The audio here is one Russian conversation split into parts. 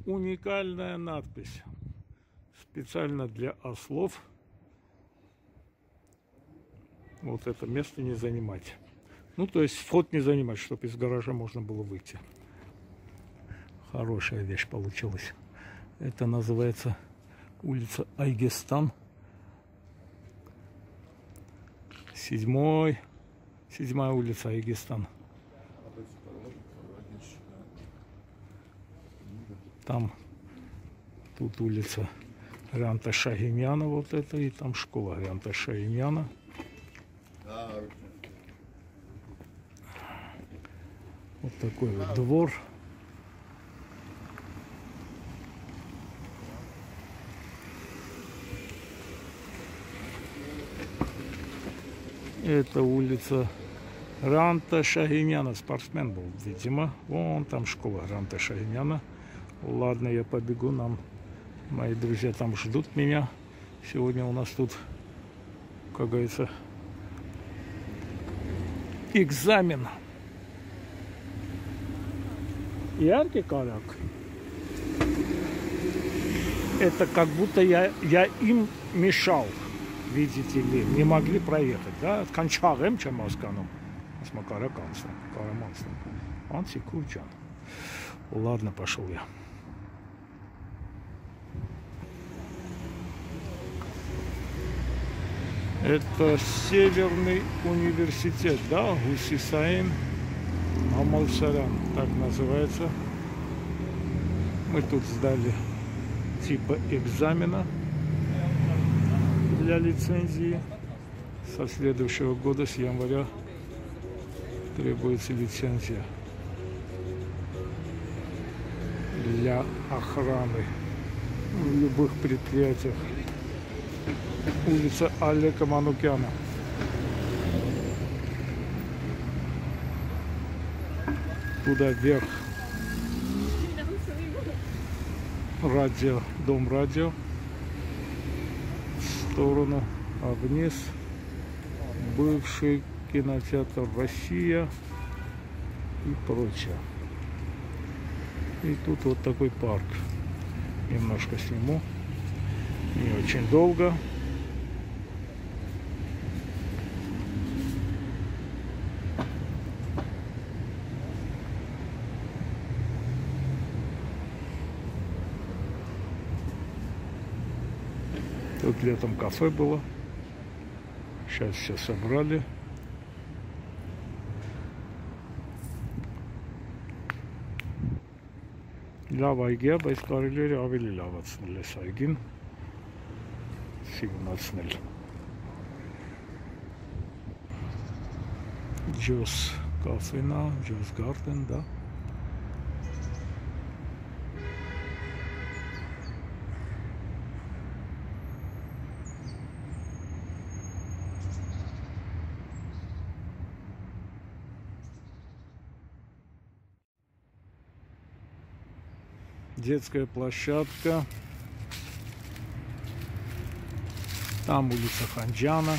уникальная надпись. Специально для ослов. Вот это место не занимать. Ну, то есть вход не занимать, чтобы из гаража можно было выйти. Хорошая вещь получилась. Это называется улица Айгестан. Седьмая улица Айгестан. Там, тут улица Рианта Шагиняна, вот это, и там школа Рианта Шагиняна. Вот такой вот двор. Это улица Рианта Шагиняна. Спортсмен был, видимо. Вон там школа Рианта Шагиняна. Ладно, я побегу. Мои друзья там ждут меня. Сегодня у нас тут, как говорится, экзамен. Яркий коляк. Это как будто я им мешал, видите ли, не могли проехать, да? Кончарем, чем Москаном. Смакараканцем, Караманцем. Антикурчан. Ладно, пошел я. Это Северный университет, да? Гусисаин Амалсаран, так называется. Мы тут сдали типа экзамена для лицензии. Со следующего года, с января, требуется лицензия для охраны в любых предприятиях. Улица Олега Манукяна. Туда вверх радио, дом радио, в сторону, а вниз бывший кинотеатр «Россия» и прочее. И тут вот такой парк. Немножко сниму, не очень долго. Тут летом кафе было. Сейчас все собрали. Լավ այգի է, բայց կարելի է ավելի լավացնել այս այգին, սիգնացնել։ Ջոս կաֆեն է, Ջոս Garden, да. Детская площадка. Там улица Ханджана.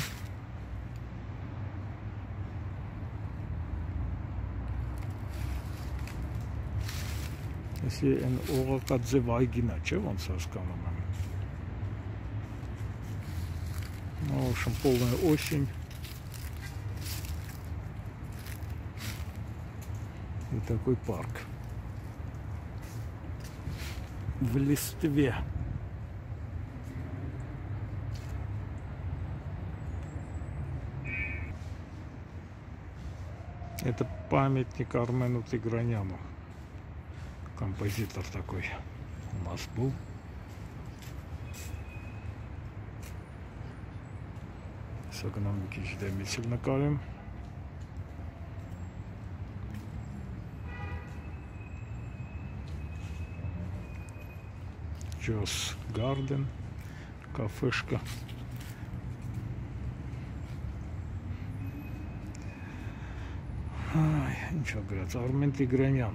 Если Оракадзе Вайгина, чего он сосканом? Ну, в общем, полная осень. И такой парк. В листве. Это памятник Армену Тиграняну. Композитор такой у нас был. Сагнамки ждем накалим. Ջոս Garden, кафешка. Ничего, говорят, Армен Тигранян.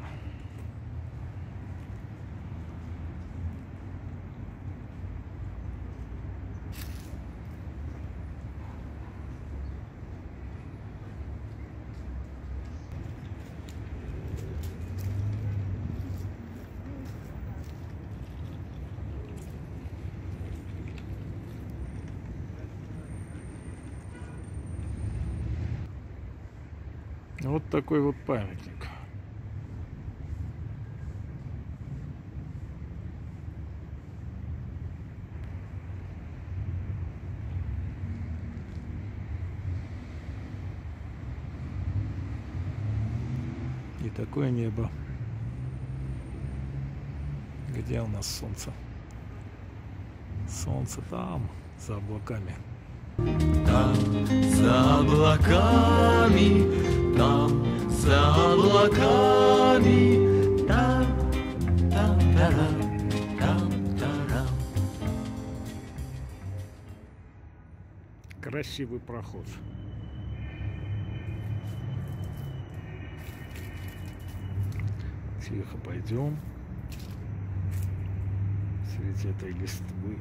Вот такой вот памятник. И такое небо. Где у нас солнце? Солнце там, за облаками. Там, за облаками, там, за облаками, там, там, тарам, там, тарам. Красивый проход. Тихо пойдем. Среди этой листвы.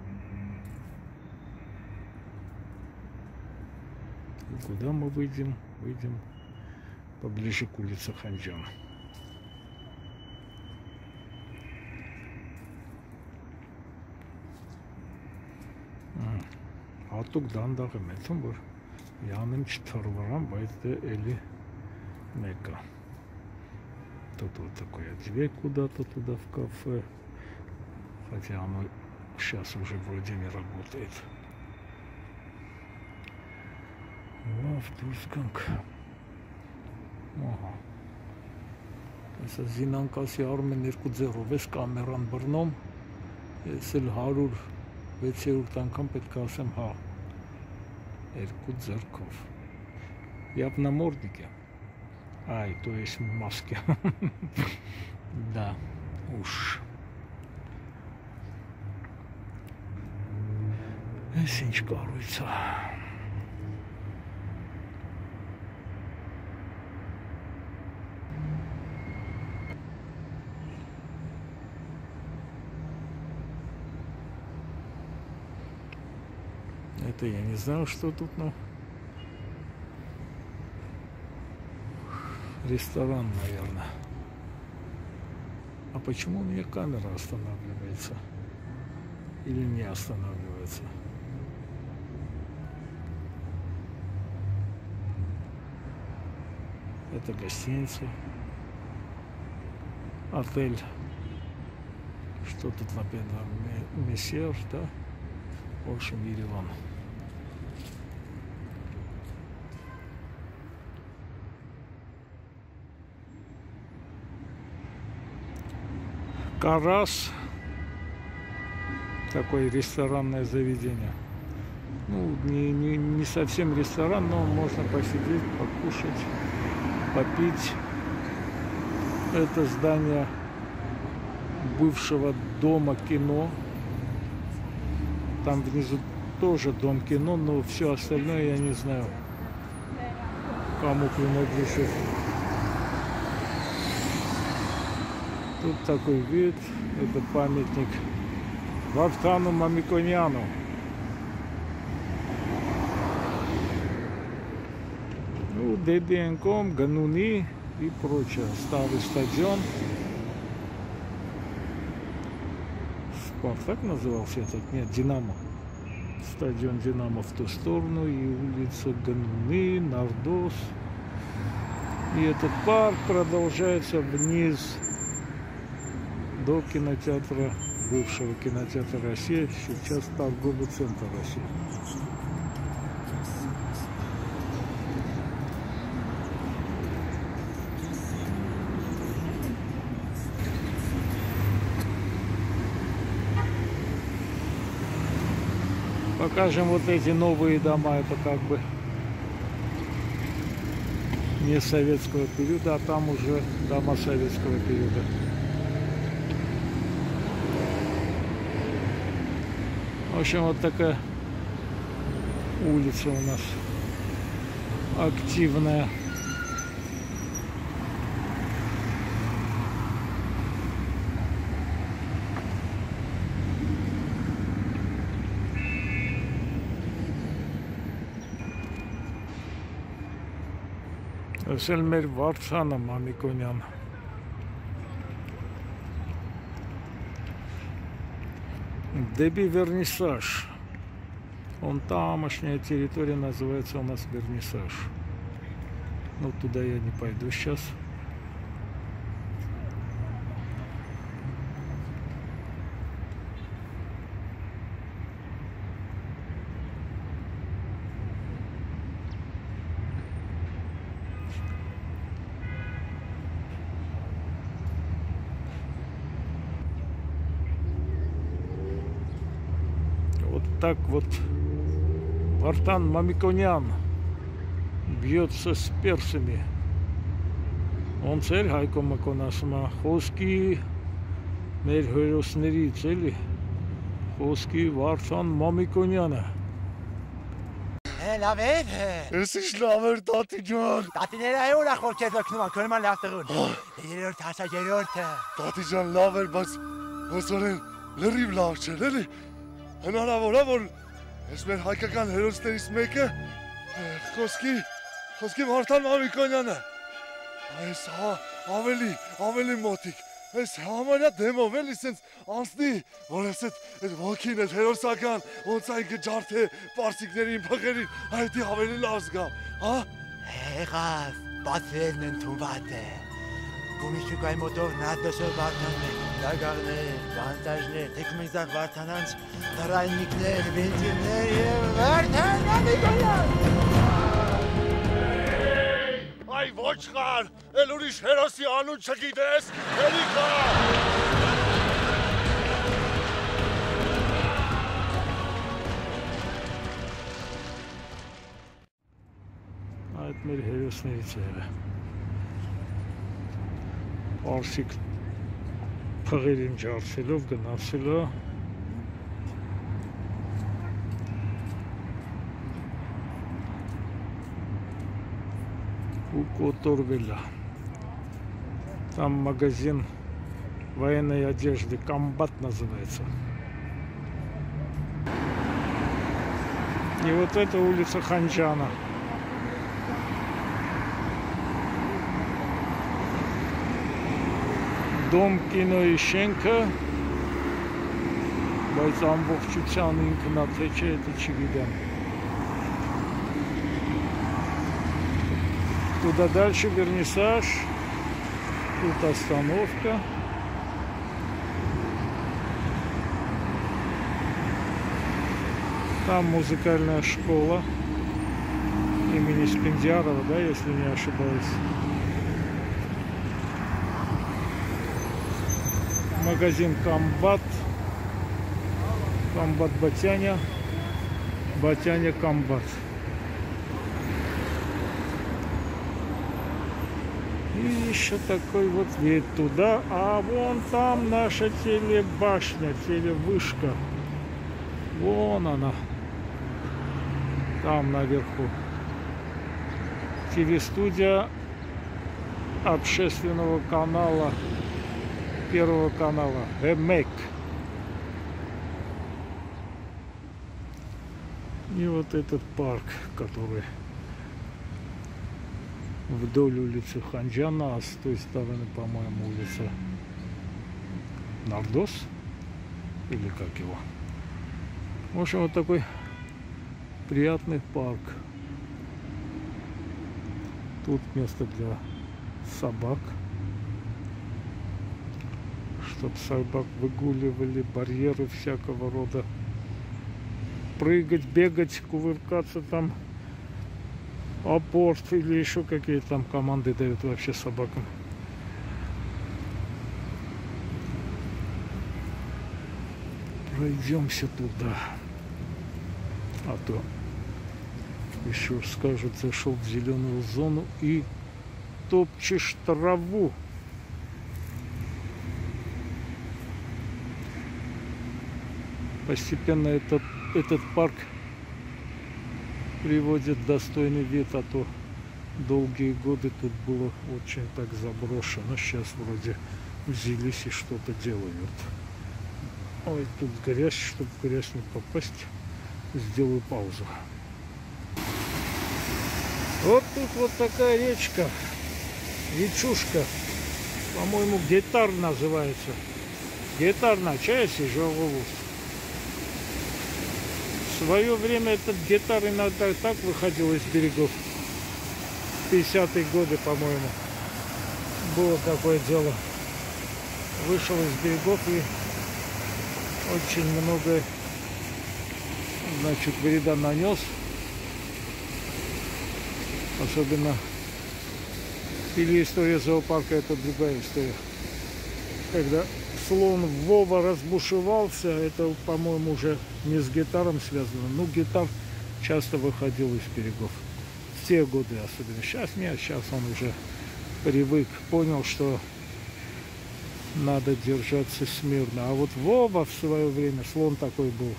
И куда мы выйдем? Выйдем поближе к улице Ханджан. Ատուկդան դաղը մեծում, որ յանեմ չթարվարам, բայց դե էլի մեկը. Тут вот такая дверь куда-то туда в кафе. Хотя оно сейчас уже вроде не работает. Լավ, ահա։ Այսա զինանկասի արում են 2 ձեռով, ես կամերան բռնում, ես էլ 100-600 անգամ պետք է ասեմ հա, 2 ձեռքով։ Я в наморднике. Ай, то есть в маске. Да, уж. Синчка руется. Это я не знаю, что тут, но ресторан, наверное. А почему у меня камера останавливается? Или не останавливается? Это гостиница. Отель. Что тут написано? Мессер, да? В общем, Ереван. Карас. Такое ресторанное заведение. Ну, не совсем ресторан, но можно посидеть, покушать, попить. Это здание бывшего дома кино. Там внизу тоже дом кино, но все остальное я не знаю, кому принадлежит. Тут такой вид, это памятник Вахтангу Мамиконяну. Ну, Деденком, Гануни и прочее. Старый стадион. Спартак назывался этот? Нет, Динамо. Стадион Динамо в ту сторону. И улица Гануни, Нардос. И этот парк продолжается вниз до кинотеатра, бывшего кинотеатра России, сейчас торговый центр России. Покажем вот эти новые дома, это как бы не советского периода, а там уже дома советского периода. В общем, вот такая улица у нас активная. Սել մեր Վարդանը Մամիկոնյան։ Деби Вернисаж. Он тамошняя территория называется у нас Вернисаж. Но туда я не пойду сейчас. Вот так вот Вартан Мамиконян бьется с персами. Он цель Հայկո Մակոնասմա խոսքի մեր հերոսներից էլի խոսքի Վարդան Մամիկոնյանը Լավ է։ Ես ինչ լավ էր տատի ջան։ Տատիները այո ուրախ որ քեզ օգնում են, քորման լավ տղուն։ Երրորդ հասա երրորդը։ Տատի ջան լավ էր, բայց օրեն լրիվ լավ չէր էլի։ Հնարավոր է որ ես մեր հայկական հերոսներից մեկը խոսքի Վարդան Մամիկոնյանը։ Այս ավելի մոտիկ։ Այս համարյա դեմով էլի սենց անցնի, որ ես այդ ոգին, այդ հերոսական, ոնց այն կջարդե պարսիկներին, փղերին, այդի ավելի լավ զգամ, հա։ Եղավ, պատվերն ընդունված է։ Գումիշուկայի մոտով նադոսով Վարդաններ, դագաղներ, բանտաժներ, թեկմիզակ Վարդանանց, դրայնիկներ, բենզիններ և Վարդան Մամիկոնյան։ Այ ոչխար, էլ ուրիշ հերոսի անուն չգիտես, էլի կա։ Այդ մեր հերոսներից է եղել։ Պարսիկ փղերին ջարդելով գնացել է у Которвеля. Там магазин военной одежды, Комбат называется. И вот это улица Ханджана. Дом кино Ищенко. Բայց ամբողջության ինքնաթ է չէ, это չգիտեմ. Туда дальше вернисаж, тут остановка. Там музыкальная школа имени Спендиарова, да, если не ошибаюсь. Магазин Комбат, Комбат Батяня, Батяня Комбат. И еще такой вот вид туда, а вон там наша телебашня, телевышка. Вон она, там наверху. Телестудия общественного канала, Первого канала, ЭМЭК. И вот этот парк, который вдоль улицы Ханджана, а с той стороны, по-моему, улица Нардос, или как его. В общем, вот такой приятный парк. Тут место для собак, чтобы собак выгуливали, барьеры всякого рода. Прыгать, бегать, кувыркаться там. Апорт или еще какие там команды дают вообще собакам. Пройдемся туда. А то еще скажут, зашел в зеленую зону и топчешь траву. Постепенно этот парк приводит достойный вид, а то долгие годы тут было очень так заброшено. Сейчас вроде взялись и что-то делают. Ой, тут грязь, чтобы в грязь не попасть, сделаю паузу. Вот тут вот такая речка, речушка, по-моему, Гетар называется. Гетар на часе живут. В свое время этот Гетар иногда так выходил из берегов. 50-е годы, по-моему, было такое дело. Вышел из берегов и очень много, значит, вреда нанес. Особенно, или история зоопарка, это другая история. Когда слон Вова разбушевался, это, по-моему, уже не с гитаром связано. Ну, гитар часто выходил из берегов. В те годы особенно. Сейчас нет, сейчас он уже привык, понял, что надо держаться смирно. А вот Вова в свое время, слон такой был,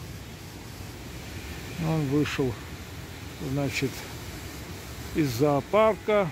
он вышел, значит, из зоопарка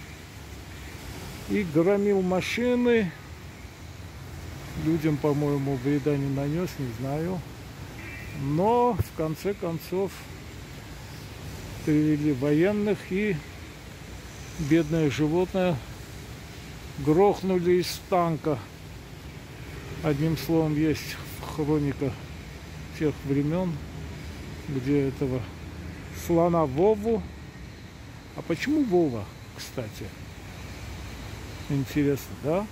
и громил машины. Людям, по-моему, вреда не нанес, не знаю. Но в конце концов привели военных, и бедное животное грохнули из танка. Одним словом, есть хроника тех времен, где этого слона Вову. А почему Вова, кстати? Интересно, да?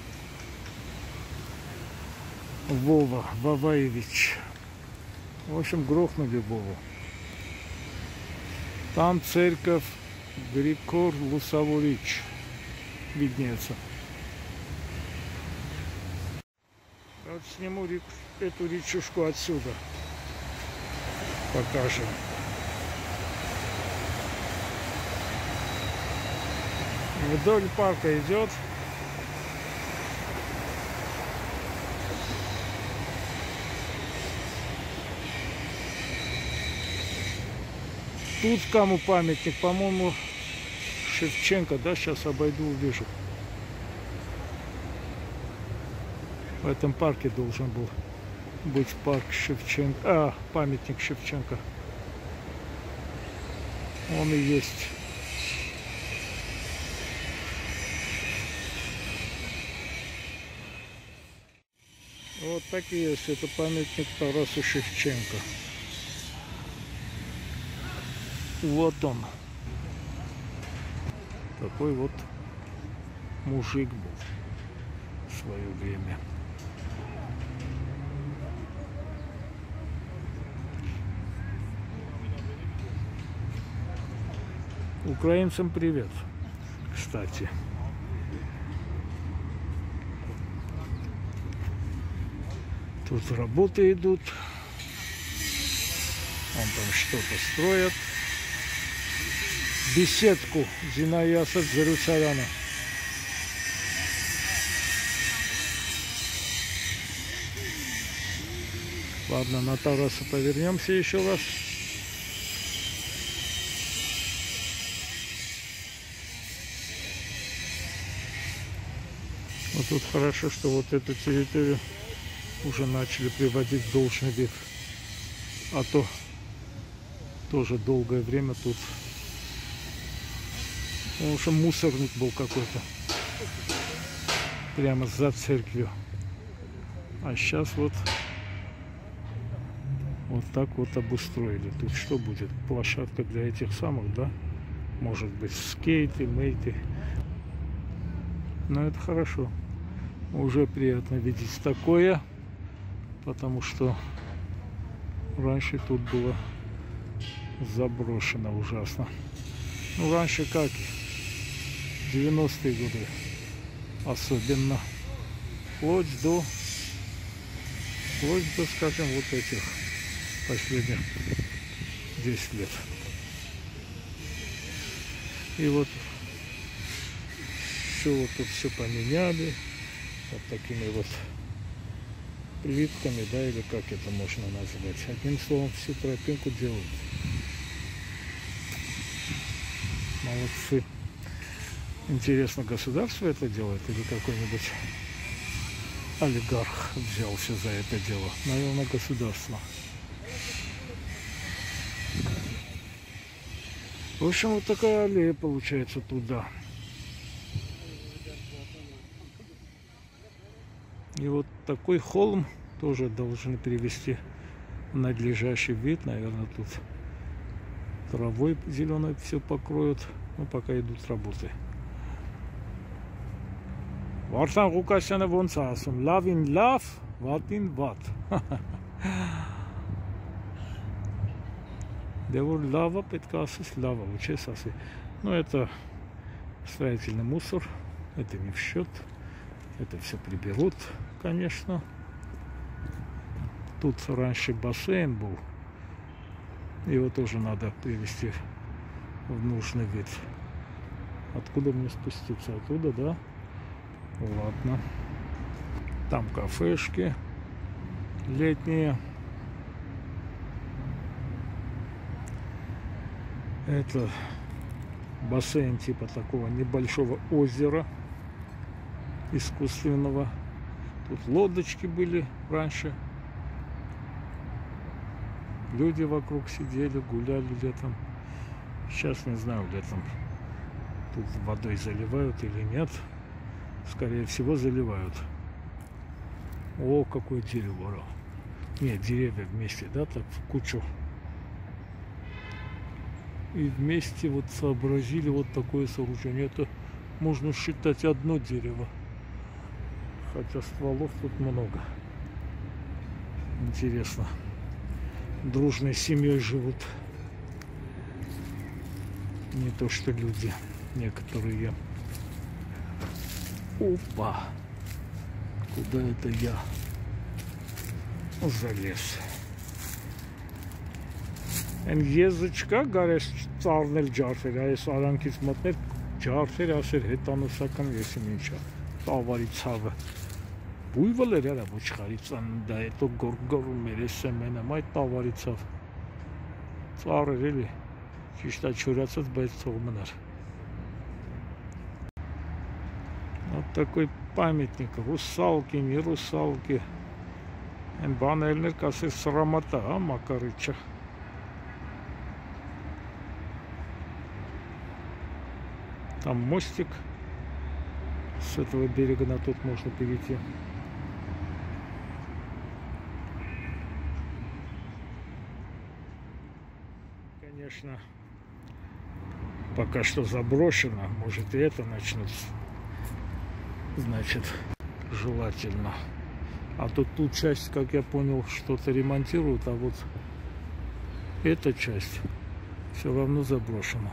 Вова, Ваваевич. В общем, грохнули Вову. Там церковь Григор Лусаворич виднеется. Вот сниму эту речушку отсюда. Покажем. Вдоль парка идет. Тут кому памятник? По-моему, Шевченко, да? Сейчас обойду, увижу. В этом парке должен был быть парк Шевченко. Памятник Шевченко. Он и есть. Вот такие есть. Это памятник Тарасу Шевченко. Вот он. Такой вот мужик был в свое время. Украинцам привет, кстати. Тут работы идут. Он там что-то строит. Беседку Зинаиаса Зарюцаряна. Ладно, на Тараса повернемся еще раз. Вот тут хорошо, что вот эту территорию уже начали приводить в должный вид. А то тоже долгое время тут, потому что мусорник был какой-то прямо за церковью. А сейчас вот так вот обустроили. Тут что будет? Площадка для этих самых, да? Может быть, скейты, мейты. Но это хорошо. Уже приятно видеть такое, потому что раньше тут было заброшено ужасно. Ну, раньше как? 90-е годы. Особенно. Вплоть до, скажем, вот этих последних 10 лет. И вот все вот тут все поменяли. Вот такими вот плитками, да, или как это можно назвать. Одним словом, всю тропинку делают. Молодцы. Интересно, государство это делает или какой-нибудь олигарх взялся за это дело? Наверное, государство. В общем, вот такая аллея получается туда. И вот такой холм тоже должны привести в надлежащий вид. Наверное, тут травой зеленой все покроют. Ну, пока идут работы. Վարդան Ղուկասյանը ոնց է ասում, լավին լավ, վատին վատ։ Դե որ լավը պետք է ասես լավը, ու չես ասի։ Ну, это строительный мусор, это не в счет. Это все приберут, конечно. Тут раньше бассейн был. Его тоже надо привести в нужный вид. Откуда мне спуститься? Оттуда, да? Ладно. Там кафешки летние. Это бассейн типа такого небольшого озера искусственного. Тут лодочки были раньше. Люди вокруг сидели, гуляли летом. Сейчас не знаю, летом тут водой заливают или нет. Скорее всего, заливают. О, какое дерево. Нет, деревья вместе, да, так в кучу. И вместе вот сообразили вот такое сооружение. Это можно считать одно дерево. Хотя стволов тут много. Интересно. Дружной семьей живут. Не то что люди некоторые. Опа! Куда это я залез? Այն եզычկա գարես ծառնել ջարդեր, այս արանքից մտներ ջարդեր ասեր հետանոսական եսին ինչա, տավարի ցավը, բույվլ էր արա ոչխարի ծաննդա, հետո գորգորում էր ես εμենամ, այդ տավարի ցավ, ծառ էր էլի, ճիշտ է չորացած, բայց թող մնար. Вот такой памятник, русалки, не русалки, այն բաներն էր կասեր սրամատա, հա, Մակարիչը. Там мостик, с этого берега на тот можно перейти. Конечно, пока что заброшено, может и это начнут, значит, желательно. А тут часть, как я понял, что-то ремонтируют, а вот эта часть все равно заброшена.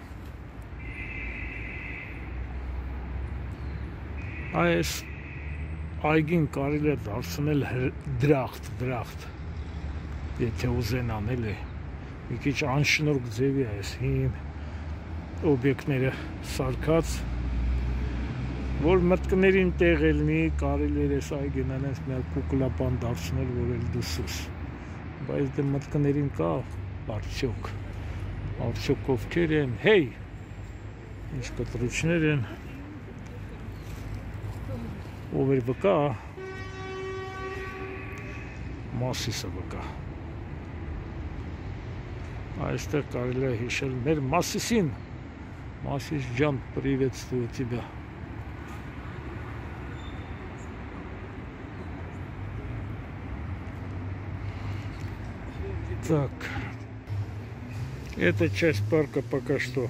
Այս այգին կարելի է դարձնել դրախտ, եթե ուզենան էլի, մի քիչ անշնորհք ձևի է այս հին օբյեկտները սարքած, որ մտքներին տեղ ելնի, կարելի է այս այգին այնպես մի կուկլապան դարձնել, որ էլ դուսուս, բայց դե մտքներին կա արդյոք ովքեր են, հեյ, ինչ կտրուչներ են, ով էր վկա, Մասիսը վկա. Այստեղ կարելի է հիշել մեր Մասիսին. Մասիս ջան, приветствую тебя. Так, эта часть парка пока что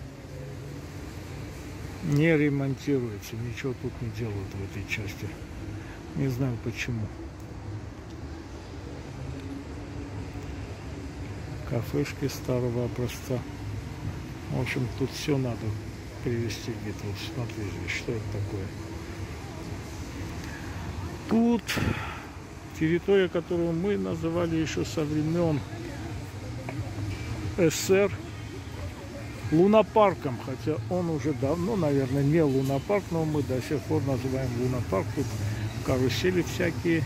не ремонтируется, ничего тут не делают в этой части. Не знаю почему. Кафешки старого образца. В общем, тут все надо привести в вид. Вот смотрите, что это такое. Тут территория, которую мы называли еще со времен СССР лунопарком, хотя он уже давно, наверное, не лунопарк, но мы до сих пор называем лунопарк. Тут карусели всякие.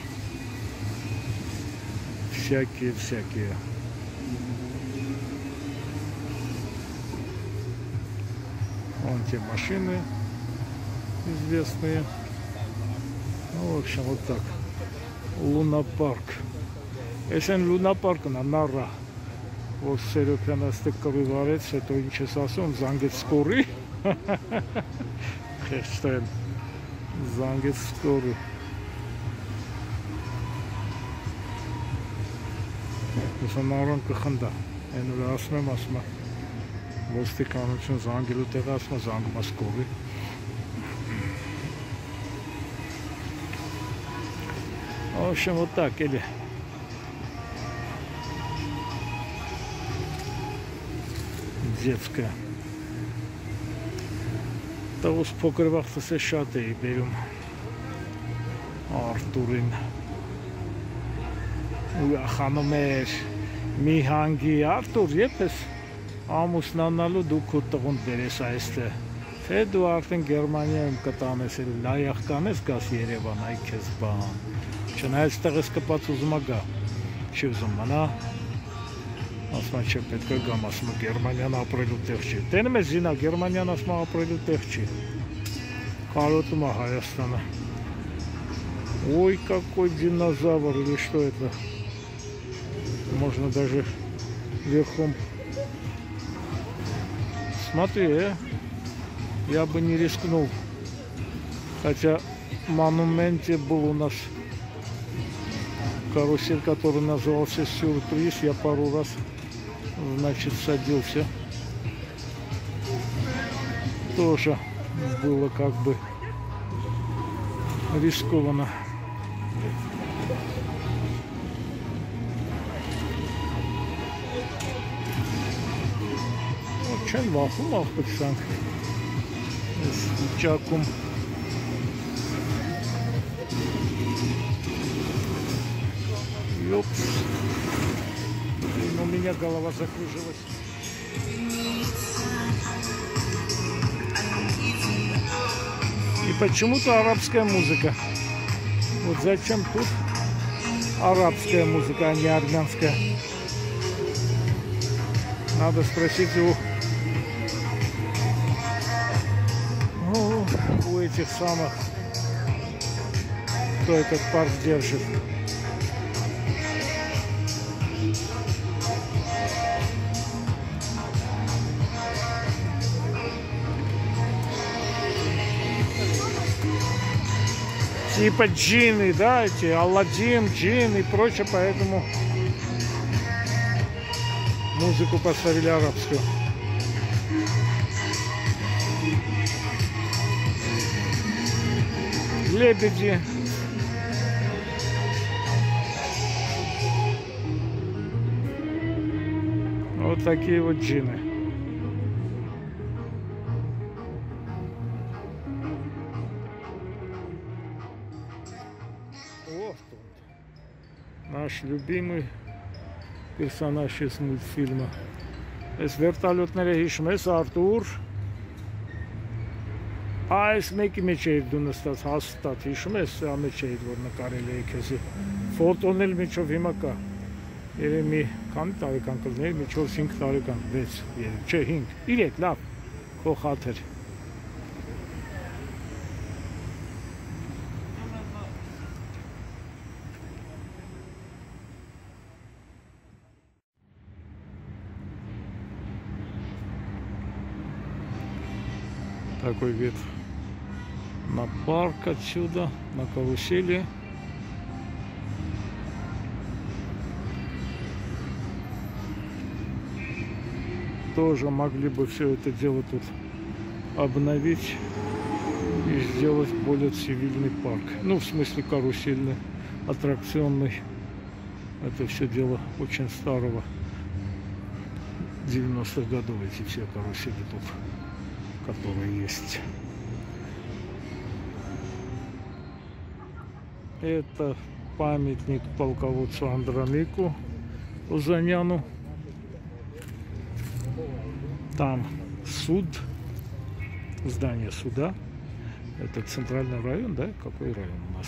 Вон те машины известные. Ну, в общем, вот так. Лунопарк. Если лунопарк на Нара. Որ Սերոպյանը ստեղ կռիվարեց, հետո ինչ ես ասում, զանգեց սկորի, խեղճտեն, զանգեց սկորի, ուսան առան կխնդա, Են ուր ասում եմ, ոստիկանություն զանգելու տեղը ասում եմ զանգում ասկովի։ В общем, вот так, или детская. Տղուս փոքր վաղտս է շատ էի բերում Արտուրին ու խանում էր մի հանգի Արտուր, երբ ես ամուսնանալու դու քո տղուն բերես այստեղ, թե դու արդեն Գերմանիայում կտանես, լայախ կանես գաս Երևան, այ քեզ բան, չնայած տեղս կպած ուզում գա, չի ուզում մնա, ասում չէ պետք է գամ, ասում Գերմանիան ապրելու տեղ չի, տենում է զինա, Գերմանիան ասում ապրելու տեղ չի, կարոտում է Հայաստանը, ой, какой динозавр, или что это, можно даже верхом, смотри, я бы не рискнул, хотя в монументе был у нас карусель, который назывался «Сюрприз», я пару раз, значит, садился. Тоже было как бы рискованно. Очень ваху пацан. С чаком. Ёпс. У меня голова закружилась. И почему-то арабская музыка. Вот зачем тут арабская музыка, а не армянская? Надо спросить у этих самых, кто этот парк держит. Типа джинны, да, эти Аладдин, джин и прочее, поэтому музыку поставили арабскую. Лебеди. Вот такие вот джинны. Наш любимый персонаж из мультфильма. Այս վերտալյոտները հիշում ես Արտուր, այս մեկի մեջ էիր դու նստած հաստատ հիշում ես, սա մեջ էիր որ նկարել էի քեզ ֆոտոն էլ միջով հիմա կա, երևի մի քանի տարեկան կլներ, միջով 5 տարեկան, 6, չէ 5, 3, լավ, քո խաթր. Такой вид на парк отсюда, на карусели. Тоже могли бы все это дело тут обновить и сделать более цивильный парк. Ну, в смысле карусельный, аттракционный. Это все дело очень старого. 90-х годов эти все карусели тут, которые есть. Это памятник полководцу Андронику Узаняну. Там суд, здание суда. Это центральный район, да? Какой район у нас?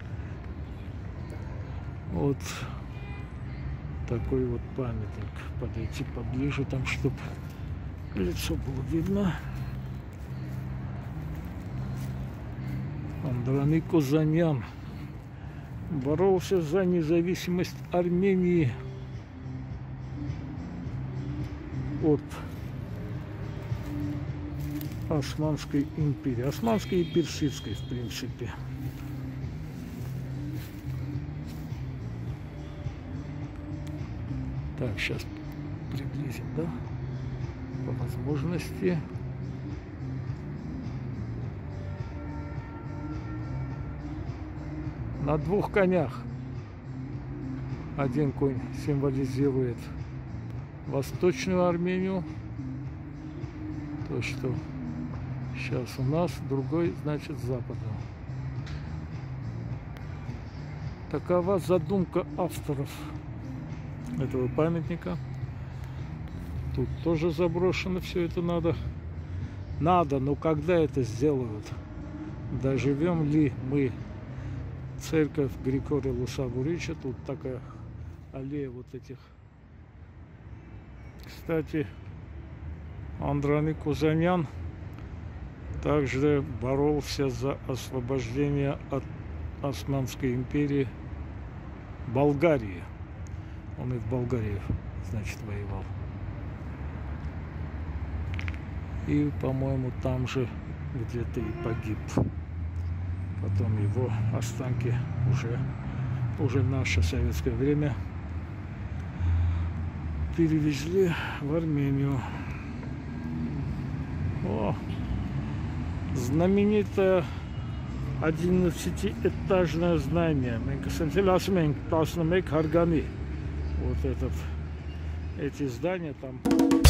Вот такой вот памятник. Подойти поближе, там, чтобы лицо было видно. Андроник Узанян боролся за независимость Армении от Османской империи. Османской и персидской, в принципе. Так, сейчас приблизим, да? По возможности. На 2 конях. Один конь символизирует Восточную Армению, то, что сейчас у нас, другой, значит, Западную. Такова задумка авторов этого памятника. Тут тоже заброшено все это надо. Но когда это сделают? Доживем ли мы? Церковь Григория Лусабурича, тут такая аллея вот этих. Кстати, Андроник Кузанян также боролся за освобождение от Османской империи Болгарии. Он и в Болгарии, значит, воевал. И, по-моему, там же где-то и погиб. Потом его останки уже в наше советское время перевезли в Армению. О, знаменитое 11-этажное здание. Вот эти здания там